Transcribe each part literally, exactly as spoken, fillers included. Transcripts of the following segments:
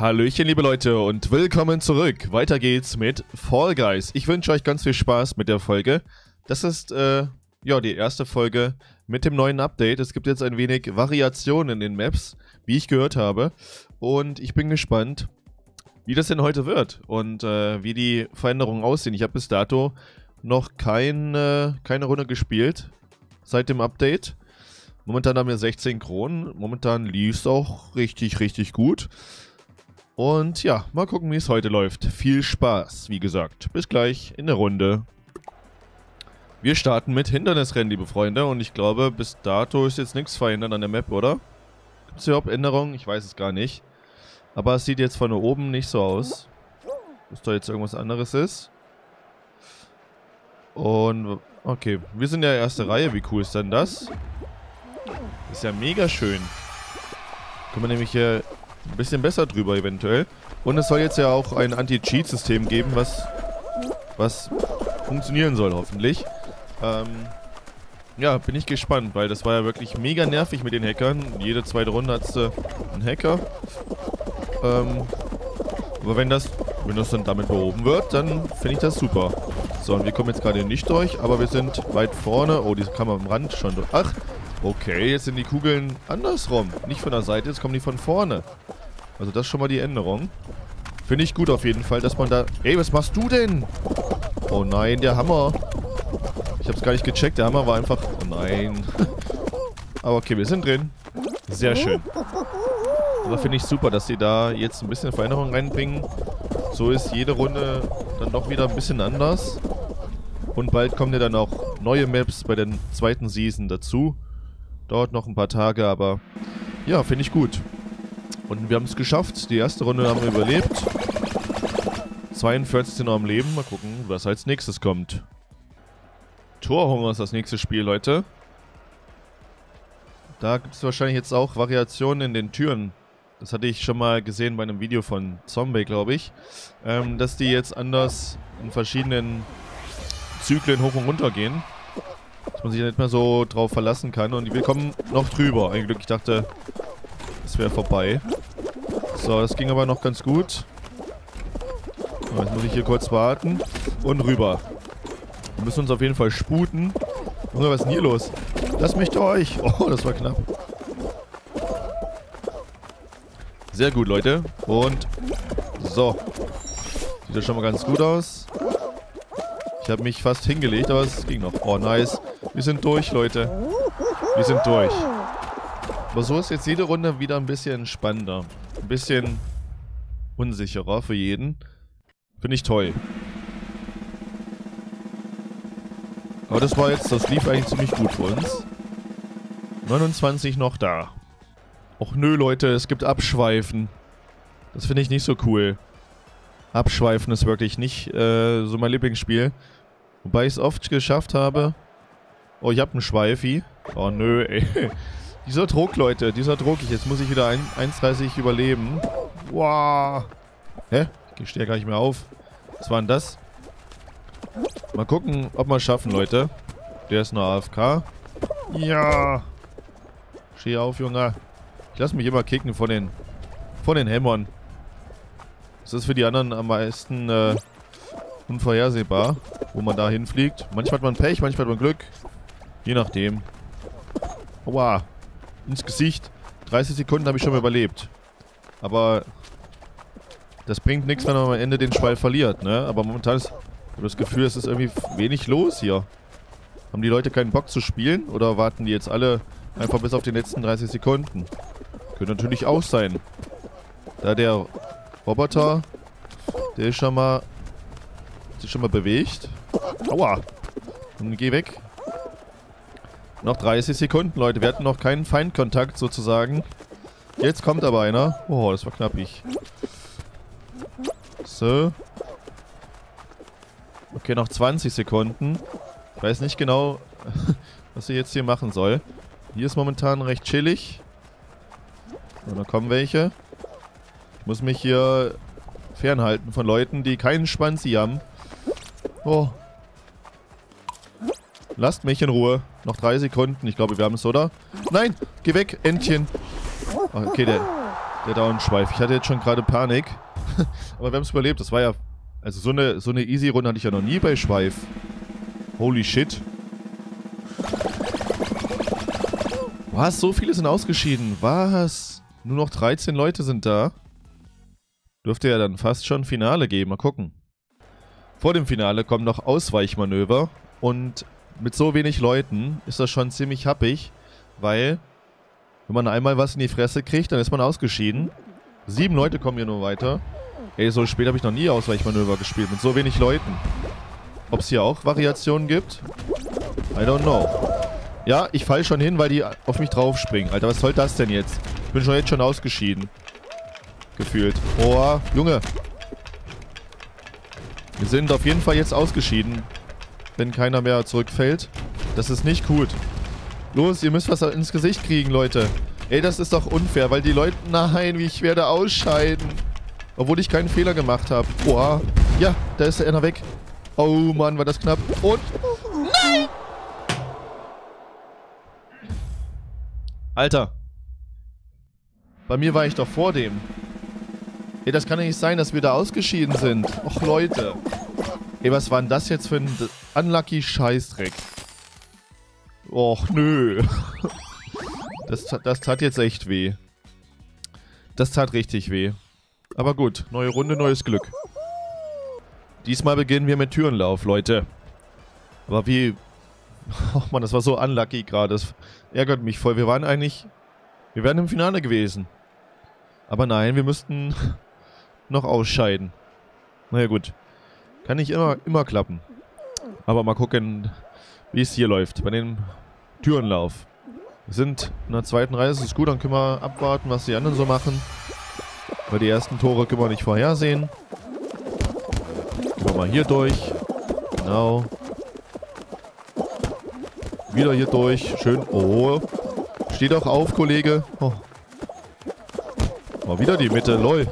Hallöchen, liebe Leute, und willkommen zurück. Weiter geht's mit Fall Guys. Ich wünsche euch ganz viel Spaß mit der Folge. Das ist, äh, ja, die erste Folge mit dem neuen Update. Es gibt jetzt ein wenig Variationen in den Maps, wie ich gehört habe. Und ich bin gespannt, wie das denn heute wird und äh, wie die Veränderungen aussehen. Ich habe bis dato noch kein, äh, keine Runde gespielt seit dem Update. Momentan haben wir sechzehn Kronen. Momentan lief es auch richtig, richtig gut. Und ja, mal gucken, wie es heute läuft. Viel Spaß, wie gesagt. Bis gleich in der Runde. Wir starten mit Hindernisrennen, liebe Freunde. Und ich glaube, bis dato ist jetzt nichts verändert an der Map, oder? Gibt es überhaupt Änderungen? Ich weiß es gar nicht. Aber es sieht jetzt von oben nicht so aus. Dass da jetzt irgendwas anderes ist. Und, okay. Wir sind ja erste Reihe. Wie cool ist denn das? Ist ja mega schön. Können wir nämlich hier ein bisschen besser drüber eventuell. Und es soll jetzt ja auch ein Anti-Cheat-System geben, was, was funktionieren soll hoffentlich. Ähm, ja, bin ich gespannt, weil das war ja wirklich mega nervig mit den Hackern. Jede zweite Runde hat es äh, einen Hacker. Ähm, aber wenn das, wenn das dann damit behoben wird, dann finde ich das super. So, und wir kommen jetzt gerade nicht durch, aber wir sind weit vorne. Oh, die kann man am Rand schon durch. Ach, okay, jetzt sind die Kugeln andersrum. Nicht von der Seite, jetzt kommen die von vorne. Also das ist schon mal die Änderung. Finde ich gut auf jeden Fall, dass man da... Ey, was machst du denn? Oh nein, der Hammer. Ich habe es gar nicht gecheckt, der Hammer war einfach... Oh nein. Aber okay, wir sind drin. Sehr schön. Aber finde ich super, dass sie da jetzt ein bisschen Veränderung reinbringen. So ist jede Runde dann doch wieder ein bisschen anders. Und bald kommen ja dann auch neue Maps bei der zweiten Season dazu. Dauert noch ein paar Tage, aber ja, finde ich gut. Und wir haben es geschafft. Die erste Runde haben wir überlebt. zweiundvierzig sind noch am Leben. Mal gucken, was als nächstes kommt. Torhunger ist das nächste Spiel, Leute. Da gibt es wahrscheinlich jetzt auch Variationen in den Türen. Das hatte ich schon mal gesehen bei einem Video von Zombie, glaube ich. Ähm, dass die jetzt anders in verschiedenen Zyklen hoch und runter gehen. Dass man sich nicht mehr so drauf verlassen kann. Und wir kommen noch drüber. Ein Glück, ich dachte, es wäre vorbei. So, das ging aber noch ganz gut. So, jetzt muss ich hier kurz warten. Und rüber. Wir müssen uns auf jeden Fall sputen. Junge, was ist denn hier los? Lass mich durch. Oh, das war knapp. Sehr gut, Leute. Und so. Sieht ja schon mal ganz gut aus. Ich habe mich fast hingelegt, aber es ging noch. Oh, nice. Wir sind durch, Leute. Wir sind durch. Aber so ist jetzt jede Runde wieder ein bisschen spannender. Ein bisschen unsicherer für jeden. Finde ich toll. Aber das war jetzt, das lief eigentlich ziemlich gut für uns. neunundzwanzig noch da. Och nö, Leute, es gibt Abschweifen. Das finde ich nicht so cool. Abschweifen ist wirklich nicht äh, so mein Lieblingsspiel. Wobei ich es oft geschafft habe. Oh, ich habe einen Schweifi. Oh nö, ey. Dieser Druck, Leute, dieser Druck. Jetzt muss ich wieder eins dreißig überleben. Wow. Hä? Ich stehe ja gar nicht mehr auf. Was war denn das? Mal gucken, ob wir es schaffen, Leute. Der ist nur A F K. Ja. Steh auf, Junge. Ich lasse mich immer kicken von den, von den Hämmern. Das ist für die anderen am meisten äh, unvorhersehbar, wo man da hinfliegt. Manchmal hat man Pech, manchmal hat man Glück. Je nachdem. Aua. Ins Gesicht. dreißig Sekunden habe ich schon mal überlebt. Aber das bringt nichts, wenn man am Ende den Schweif verliert, ne? Aber momentan ist, ich habe das Gefühl, es ist irgendwie wenig los hier. Haben die Leute keinen Bock zu spielen? Oder warten die jetzt alle einfach bis auf die letzten dreißig Sekunden? Könnte natürlich auch sein. Da der Roboter, der ist schon mal, sich schon mal bewegt. Aua. Und geh weg. Noch dreißig Sekunden, Leute. Wir hatten noch keinen Feindkontakt sozusagen. Jetzt kommt aber einer. Oh, das war knappig. So. Okay, noch zwanzig Sekunden. Ich weiß nicht genau, was ich jetzt hier machen soll. Hier ist momentan recht chillig. Und da kommen welche. Ich muss mich hier fernhalten von Leuten, die keinen Schwanzi haben. Oh. Lasst mich in Ruhe. Noch drei Sekunden. Ich glaube, wir haben es, oder? Nein! Geh weg, Entchen! Okay, der, Der Downschweif. Ich hatte jetzt schon gerade Panik. Aber wir haben es überlebt. Das war ja... Also so eine, so eine Easy-Runde hatte ich ja noch nie bei Schweif. Holy shit. Was? So viele sind ausgeschieden. Was? Nur noch dreizehn Leute sind da. Dürfte ja dann fast schon Finale geben. Mal gucken. Vor dem Finale kommen noch Ausweichmanöver. Und mit so wenig Leuten ist das schon ziemlich happig. Weil, wenn man einmal was in die Fresse kriegt, dann ist man ausgeschieden. Sieben Leute kommen hier nur weiter. Ey, so spät habe ich noch nie Ausweichmanöver gespielt. Mit so wenig Leuten. Ob es hier auch Variationen gibt? I don't know. Ja, ich falle schon hin, weil die auf mich drauf springen. Alter, was soll das denn jetzt? Ich bin schon jetzt schon ausgeschieden. Gefühlt. Oh, Junge. Wir sind auf jeden Fall jetzt ausgeschieden. Wenn keiner mehr zurückfällt. Das ist nicht gut. Los, ihr müsst was ins Gesicht kriegen, Leute. Ey, das ist doch unfair, weil die Leute... Nein, ich werde ausscheiden. Obwohl ich keinen Fehler gemacht habe. Boah. Ja, da ist einer weg. Oh Mann, war das knapp. Und... Nein! Alter. Bei mir war ich doch vor dem. Ey, das kann ja nicht sein, dass wir da ausgeschieden sind. Och, Leute. Ey, was war denn das jetzt für ein unlucky Scheißdreck? Och, nö. Das, das tat jetzt echt weh. Das tat richtig weh. Aber gut, neue Runde, neues Glück. Diesmal beginnen wir mit Türenlauf, Leute. Aber wie... Oh Mann, das war so unlucky gerade. Das ärgert mich voll. Wir waren eigentlich... Wir wären im Finale gewesen. Aber nein, wir müssten noch ausscheiden. Naja gut. Kann nicht immer, immer klappen. Aber mal gucken, wie es hier läuft. Bei dem Türenlauf. Wir sind in der zweiten Reihe, das ist gut. Dann können wir abwarten, was die anderen so machen. Weil die ersten Tore können wir nicht vorhersehen. Gehen wir mal hier durch. Genau. Wieder hier durch. Schön. Oh. Steh doch auf, Kollege. Oh. Mal wieder die Mitte. Lol.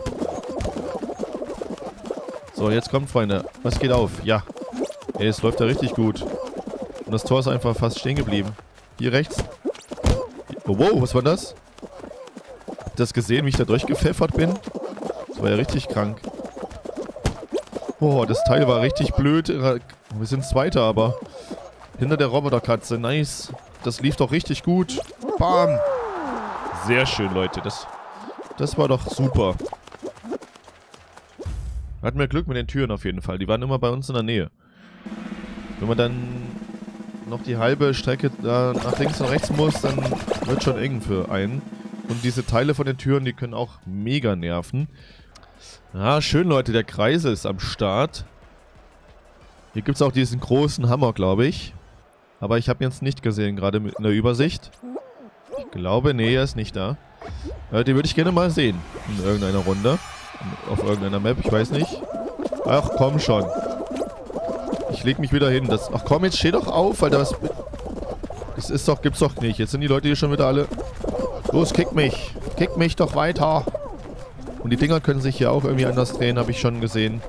So, jetzt kommt, Freunde. Was geht auf? Ja. Ey, es läuft ja richtig gut. Und das Tor ist einfach fast stehen geblieben. Hier rechts. Oh, wow, was war das? Habt ihr das gesehen, wie ich da durchgepfeffert bin? Das war ja richtig krank. Oh, das Teil war richtig blöd. Wir sind Zweiter, aber hinter der Roboterkatze. Nice. Das lief doch richtig gut. Bam. Sehr schön, Leute. Das, das war doch super. Hatten wir Glück mit den Türen auf jeden Fall. Die waren immer bei uns in der Nähe. Wenn man dann noch die halbe Strecke da nach links und rechts muss, dann wird schon eng für einen. Und diese Teile von den Türen, die können auch mega nerven. Ja, schön, Leute. Der Kreisel ist am Start. Hier gibt es auch diesen großen Hammer, glaube ich. Aber ich habe ihn jetzt nicht gesehen, gerade in der Übersicht. Ich glaube, nee, er ist nicht da. Äh, den würde ich gerne mal sehen. In irgendeiner Runde. Auf irgendeiner Map, ich weiß nicht. Ach, komm schon. Ich leg mich wieder hin. Das, ach komm, jetzt steh doch auf, Alter. Was, das ist doch, gibt's doch nicht. Jetzt sind die Leute hier schon wieder alle... Los, kick mich. Kick mich doch weiter. Und die Dinger können sich hier auch irgendwie anders drehen, habe ich schon gesehen.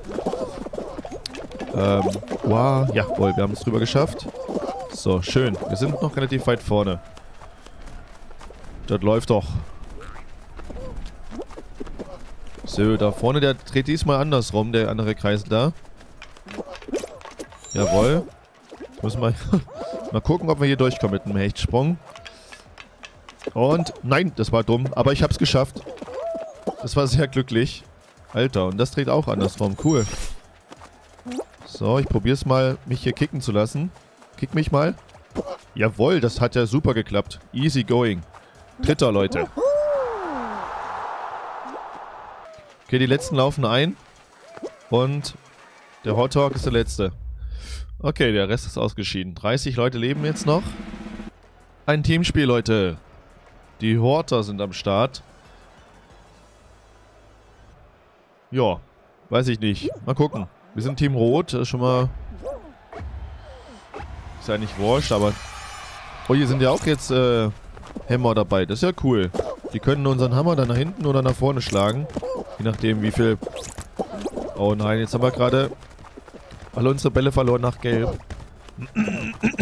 Ähm, wow. Jawohl, wir haben es drüber geschafft. So, schön. Wir sind noch relativ weit vorne. Das läuft doch. So, da vorne, der dreht diesmal andersrum, der andere Kreisel da. Jawohl. Müssen wir mal gucken, ob wir hier durchkommen mit einem Hechtsprung. Und, nein, das war dumm, aber ich hab's geschafft. Das war sehr glücklich. Alter, und das dreht auch andersrum, cool. So, ich probier's mal, mich hier kicken zu lassen. Kick mich mal. Jawohl, das hat ja super geklappt. Easy going. Dritter, Leute. Okay, die letzten laufen ein. Und der Hot Talk ist der letzte. Okay, der Rest ist ausgeschieden. dreißig Leute leben jetzt noch. Ein Teamspiel, Leute. Die Horter sind am Start. Ja, weiß ich nicht. Mal gucken. Wir sind Team Rot. Das ist schon mal... Ist ja nicht wurscht, aber... Oh, hier sind ja auch jetzt äh, Hämmer dabei. Das ist ja cool. Die können unseren Hammer dann nach hinten oder nach vorne schlagen. Je nachdem, wie viel... Oh nein, jetzt haben wir gerade alle unsere Bälle verloren nach Gelb.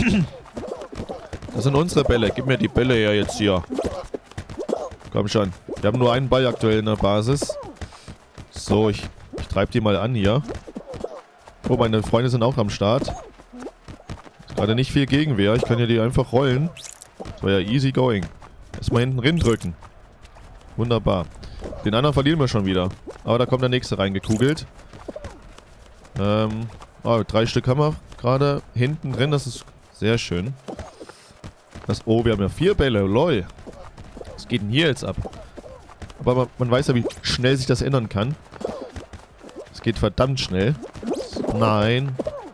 Das sind unsere Bälle. Gib mir die Bälle her jetzt hier. Komm schon. Wir haben nur einen Ball aktuell in der Basis. So, ich, ich treibe die mal an hier. Oh, meine Freunde sind auch am Start. Ist gerade nicht viel Gegenwehr. Ich kann ja die einfach rollen. Das war ja easy going. Erstmal hinten rein drücken. Wunderbar. Den anderen verlieren wir schon wieder. Aber da kommt der nächste reingekugelt. Ähm, oh, drei Stück haben wir gerade hinten drin. Das ist sehr schön. Das, oh, wir haben ja vier Bälle. Lol. Was geht denn hier jetzt ab? Aber man, man weiß ja, wie schnell sich das ändern kann. Es geht verdammt schnell. Nein.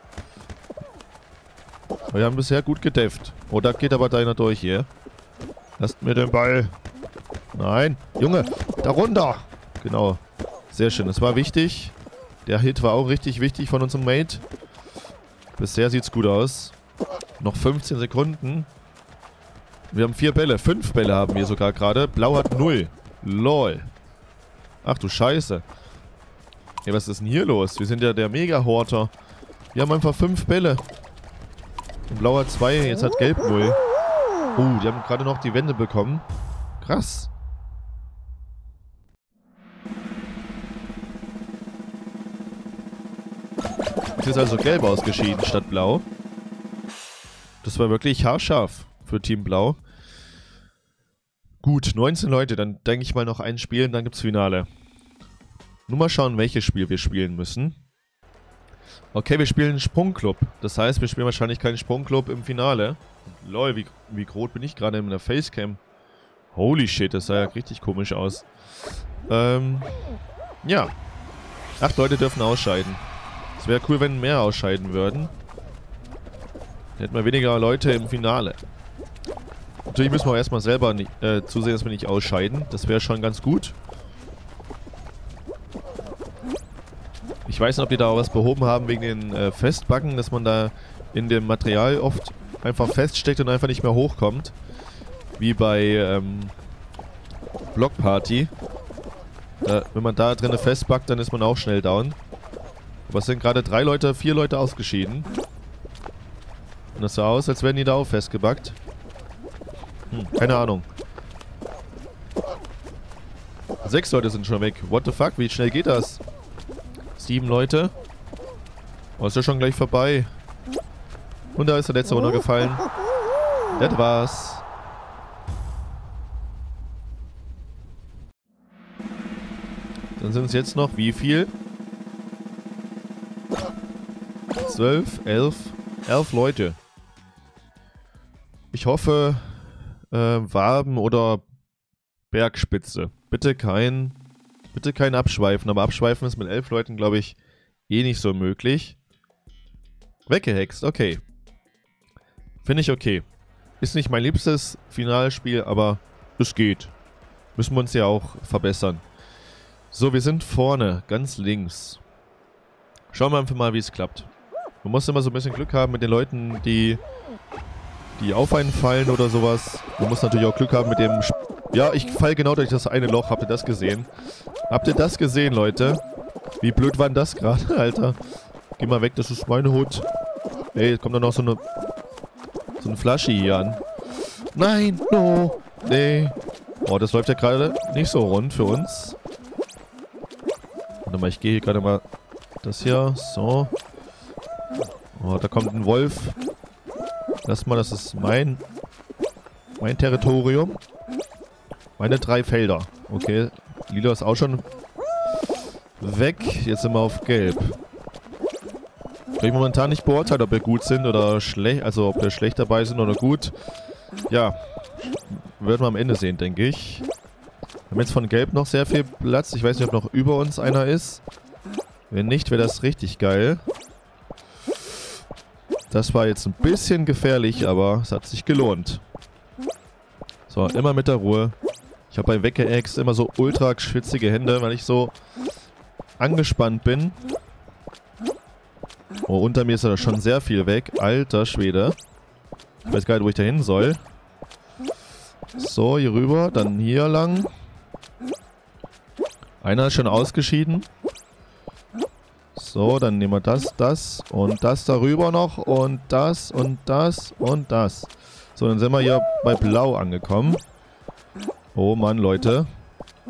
Wir haben bisher gut gedefft. Oh, da geht aber deiner durch hier. Lasst mir den Ball. Nein. Junge, da runter. Genau. Sehr schön. Das war wichtig. Der Hit war auch richtig wichtig von unserem Mate. Bisher sieht's gut aus. Noch fünfzehn Sekunden. Wir haben vier Bälle. Fünf Bälle haben wir sogar gerade. Blau hat null. Lol. Ach du Scheiße. Ey, was ist denn hier los? Wir sind ja der Mega-Horter. Wir haben einfach fünf Bälle. Und Blau hat zwei, jetzt hat Gelb null. Oh, die haben gerade noch die Wände bekommen. Krass. Jetzt ist also Gelb ausgeschieden statt Blau. Das war wirklich haarscharf für Team Blau. Gut, neunzehn Leute, dann denke ich mal noch ein Spiel und dann gibt's Finale. Nur mal schauen, welches Spiel wir spielen müssen. Okay, wir spielen einen Sprungclub. Das heißt, wir spielen wahrscheinlich keinen Sprungclub im Finale. Lol, wie, wie rot bin ich gerade in der Facecam. Holy shit, das sah ja richtig komisch aus. Ähm, ja. Acht Leute dürfen ausscheiden. Es wäre cool, wenn mehr ausscheiden würden. Dann hätten wir weniger Leute im Finale. Natürlich müssen wir auch erstmal selber nicht, äh, zusehen, dass wir nicht ausscheiden. Das wäre schon ganz gut. Ich weiß nicht, ob die da auch was behoben haben wegen den äh, Festbacken, dass man da in dem Material oft einfach feststeckt und einfach nicht mehr hochkommt. Wie bei ähm, Block Party. Da, wenn man da drinnen festbackt, dann ist man auch schnell down. Aber es sind gerade drei Leute, vier Leute ausgeschieden. Und das sah aus, als wären die da auch festgebackt. Hm, keine Ahnung. Sechs Leute sind schon weg. What the fuck? Wie schnell geht das? Sieben Leute. Oh, ist ja schon gleich vorbei. Und da ist der letzte runtergefallen. Das war's. Dann sind es jetzt noch wie viel? Zwölf, elf, elf Leute. Ich hoffe, äh, Waben oder Bergspitze. Bitte kein, bitte kein Abschweifen. Aber Abschweifen ist mit elf Leuten, glaube ich, eh nicht so möglich. Weggehext, okay. Finde ich okay. Ist nicht mein liebstes Finalspiel, aber es geht. Müssen wir uns ja auch verbessern. So, wir sind vorne, ganz links. Schauen wir einfach mal, wie es klappt. Man muss immer so ein bisschen Glück haben mit den Leuten, die, die auf einen fallen oder sowas. Man muss natürlich auch Glück haben mit dem... Sp ja, ich falle genau durch das eine Loch. Habt ihr das gesehen? Habt ihr das gesehen, Leute? Wie blöd war denn das gerade, Alter? Geh mal weg, das ist meine Hut. Ey, kommt da noch so eine... So eine Flasche hier an. Nein, no. Nee. Oh, das läuft ja gerade nicht so rund für uns. Warte mal, ich gehe hier gerade mal... Das hier, so. Oh, da kommt ein Wolf. Lass mal, das ist mein... Mein Territorium. Meine drei Felder. Okay, Lila ist auch schon weg. Jetzt sind wir auf Gelb. Kann ich momentan nicht beurteilen, ob wir gut sind oder schlecht. Also ob wir schlecht dabei sind oder gut. Ja, werden wir am Ende sehen, denke ich. Wir haben jetzt von Gelb noch sehr viel Platz. Ich weiß nicht, ob noch über uns einer ist. Wenn nicht, wäre das richtig geil. Das war jetzt ein bisschen gefährlich, aber es hat sich gelohnt. So, immer mit der Ruhe. Ich habe bei Weggeext immer so ultra schwitzige Hände, weil ich so angespannt bin. Oh, unter mir ist da schon sehr viel weg. Alter Schwede. Ich weiß gar nicht, wo ich da hin soll. So, hier rüber. Dann hier lang. Einer ist schon ausgeschieden. So, dann nehmen wir das, das und das darüber noch. Und das und das und das. So, dann sind wir hier bei Blau angekommen. Oh Mann, Leute.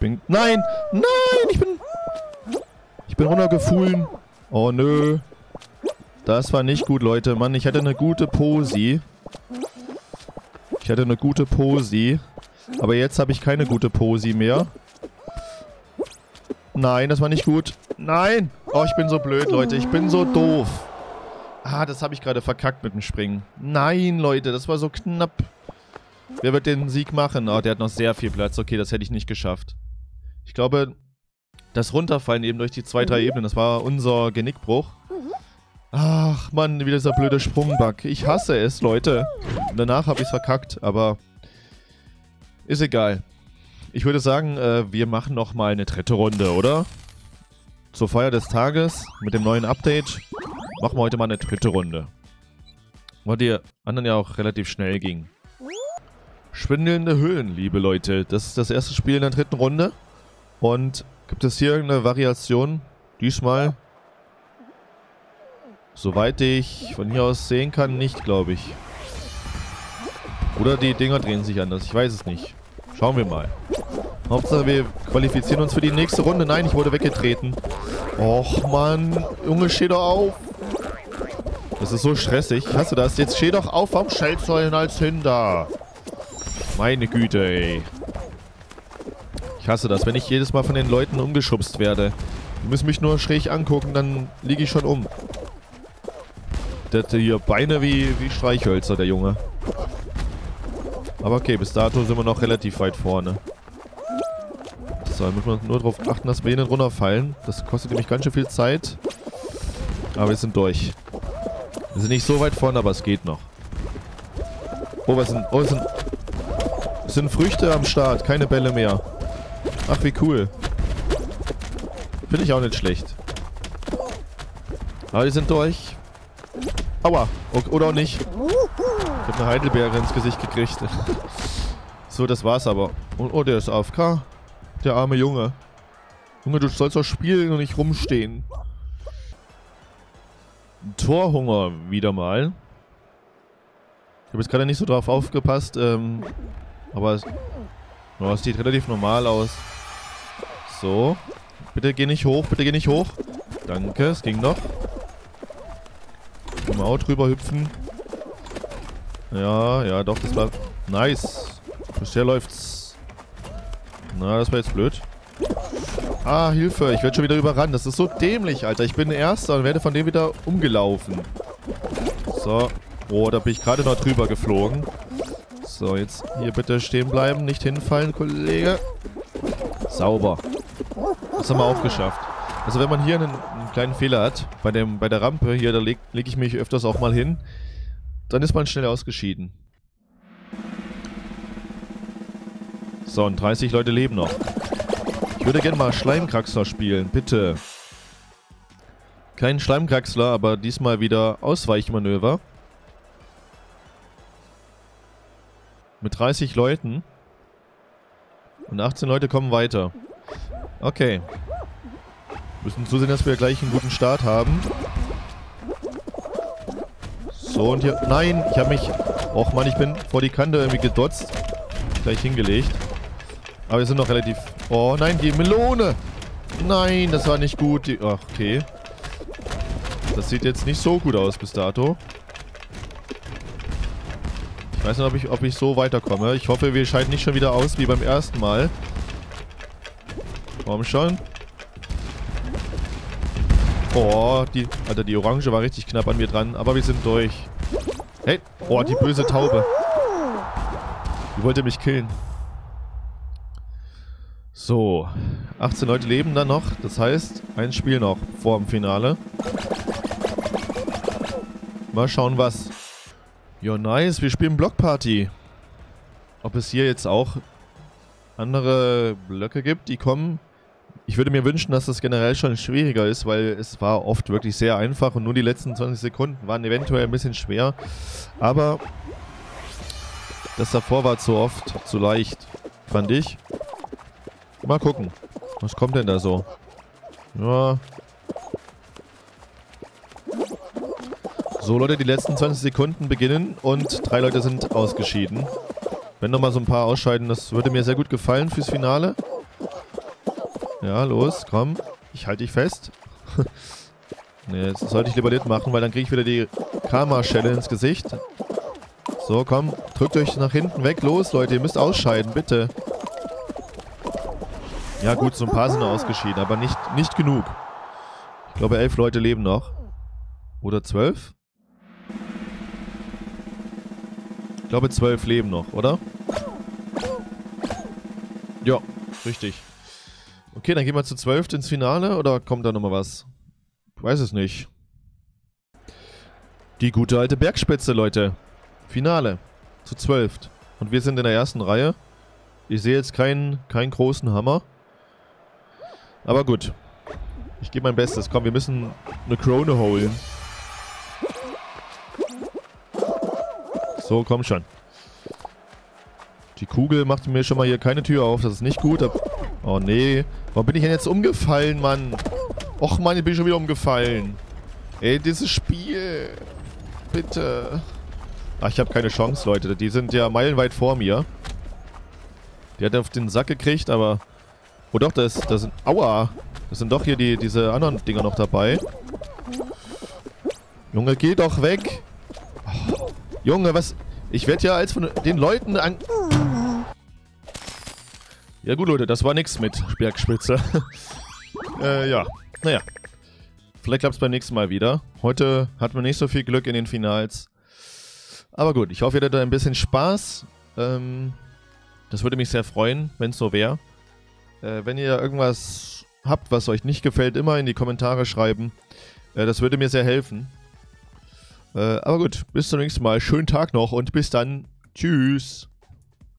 bin... Nein! Nein! Ich bin... Ich bin runtergefallen. Oh, nö. Das war nicht gut, Leute. Mann, ich hatte eine gute Posi. Ich hatte eine gute Posi. Aber jetzt habe ich keine gute Posi mehr. Nein, das war nicht gut. Nein! Oh, ich bin so blöd, Leute. Ich bin so doof. Ah, das habe ich gerade verkackt mit dem Springen. Nein, Leute, das war so knapp. Wer wird den Sieg machen? Oh, der hat noch sehr viel Platz. Okay, das hätte ich nicht geschafft. Ich glaube, das Runterfallen eben durch die zwei, drei Ebenen, das war unser Genickbruch. Ach, Mann, wieder dieser blöde Sprungbug. Ich hasse es, Leute. Und danach habe ich es verkackt, aber ist egal. Ich würde sagen, äh, wir machen noch mal eine dritte Runde, oder? Zur Feier des Tages mit dem neuen Update machen wir heute mal eine dritte Runde. Weil die anderen ja auch relativ schnell ging. Schwindelnde Höhlen, liebe Leute. Das ist das erste Spiel in der dritten Runde. Und gibt es hier eine Variation? Diesmal, soweit ich von hier aus sehen kann, nicht, glaube ich. Oder die Dinger drehen sich anders. Ich weiß es nicht. Schauen wir mal. Hauptsache, wir qualifizieren uns für die nächste Runde. Nein, ich wurde weggetreten. Och, Mann. Junge, steh doch auf. Das ist so stressig. Ich hasse das. Jetzt steh doch auf. Warum stellst du denn als Hinder? Meine Güte, ey. Ich hasse das, wenn ich jedes Mal von den Leuten umgeschubst werde. Die müssen mich nur schräg angucken, dann liege ich schon um. Der hat hier Beine wie, wie Streichhölzer, der Junge. Aber okay, bis dato sind wir noch relativ weit vorne. So, dann müssen wir nur darauf achten, dass wir hier nicht runterfallen. Das kostet nämlich ganz schön viel Zeit. Aber wir sind durch. Wir sind nicht so weit vorne, aber es geht noch. Oh, was sind... Oh, es sind... Es sind Früchte am Start, keine Bälle mehr. Ach, wie cool. Finde ich auch nicht schlecht. Aber die sind durch. Aua. Oder auch nicht. Ich habe eine Heidelbeere ins Gesicht gekriegt. So, das war's aber. Und, oh, der ist A F K. Der arme Junge. Junge, du sollst doch spielen und nicht rumstehen. Torhunger wieder mal. Ich habe jetzt gerade nicht so drauf aufgepasst. Ähm, aber es, oh, es sieht relativ normal aus. So. Bitte geh nicht hoch, bitte geh nicht hoch. Danke, es ging noch. Können wir auch drüber hüpfen. Ja, ja, doch, das war nice. Bisher läuft's. Na, das war jetzt blöd. Ah, Hilfe, ich werde schon wieder überrannt. Das ist so dämlich, Alter. Ich bin Erster und werde von dem wieder umgelaufen. So. Oh, da bin ich gerade noch drüber geflogen. So, jetzt hier bitte stehen bleiben. Nicht hinfallen, Kollege. Sauber. Das haben wir auch geschafft. Also wenn man hier einen, einen kleinen Fehler hat, bei, dem, bei der Rampe hier, da lege leg ich mich öfters auch mal hin, dann ist man schnell ausgeschieden. So, und dreißig Leute leben noch. Ich würde gerne mal Schleimkraxler spielen, bitte. Kein Schleimkraxler, aber diesmal wieder Ausweichmanöver. Mit dreißig Leuten. Und achtzehn Leute kommen weiter. Okay. Müssen zusehen, dass wir gleich einen guten Start haben. So, und hier... Nein, ich habe mich... Och Mann, ich bin vor die Kante irgendwie gedotzt. Gleich hingelegt. Aber wir sind noch relativ... Oh nein, die Melone! Nein, das war nicht gut. Die... Ach, okay. Das sieht jetzt nicht so gut aus bis dato. Ich weiß nicht, ob ich, ob ich so weiterkomme. Ich hoffe, wir scheiden nicht schon wieder aus wie beim ersten Mal. Komm schon. Oh, die... Alter, die Orange war richtig knapp an mir dran. Aber wir sind durch. Hey! Oh, die böse Taube. Die wollte mich killen. So. achtzehn Leute leben dann noch. Das heißt, ein Spiel noch vor dem Finale. Mal schauen, was. Ja, nice. Wir spielen Blockparty. Ob es hier jetzt auch andere Blöcke gibt, die kommen... Ich würde mir wünschen, dass das generell schon schwieriger ist, weil es war oft wirklich sehr einfach und nur die letzten zwanzig Sekunden waren eventuell ein bisschen schwer. Aber das davor war zu oft zu leicht, fand ich. Mal gucken, was kommt denn da so? Ja. So Leute, die letzten zwanzig Sekunden beginnen und drei Leute sind ausgeschieden. Wenn nochmal so ein paar ausscheiden, das würde mir sehr gut gefallen fürs Finale. Ja, los, komm. Ich halte dich fest. Ne, das sollte ich lieber nicht machen, weil dann kriege ich wieder die Karma-Schelle ins Gesicht. So, komm. Drückt euch nach hinten weg. Los, Leute. Ihr müsst ausscheiden, bitte. Ja gut, so ein paar sind noch ausgeschieden, aber nicht, nicht genug. Ich glaube, elf Leute leben noch. Oder zwölf? Ich glaube, zwölf leben noch, oder? Ja, richtig. Okay, dann gehen wir zu zwölf ins Finale, oder kommt da nochmal was? Ich weiß es nicht. Die gute alte Bergspitze, Leute. Finale. Zu zwölf. Und wir sind in der ersten Reihe. Ich sehe jetzt keinen, keinen großen Hammer. Aber gut. Ich gebe mein Bestes. Komm, wir müssen eine Krone holen. So, komm schon. Die Kugel macht mir schon mal hier keine Tür auf. Das ist nicht gut. Oh nee. Warum bin ich denn jetzt umgefallen, Mann? Och Mann, ich bin schon wieder umgefallen. Ey, dieses Spiel. Bitte. Ach, ich habe keine Chance, Leute. Die sind ja meilenweit vor mir. Die hat auf den Sack gekriegt, aber... Oh doch, da ist... Da sind... Aua! Das sind doch hier die, diese anderen Dinger noch dabei. Junge, geh doch weg! Oh, Junge, was... Ich werde ja als von den Leuten an... Ja gut, Leute, das war nix mit Bergspitze. äh, ja. Naja. Vielleicht klappt es beim nächsten Mal wieder. Heute hatten wir nicht so viel Glück in den Finals. Aber gut, ich hoffe, ihr hattet ein bisschen Spaß. Ähm, das würde mich sehr freuen, wenn es so wäre. Äh, wenn ihr irgendwas habt, was euch nicht gefällt, immer in die Kommentare schreiben. Äh, das würde mir sehr helfen. Äh, aber gut, bis zum nächsten Mal. Schönen Tag noch und bis dann. Tschüss.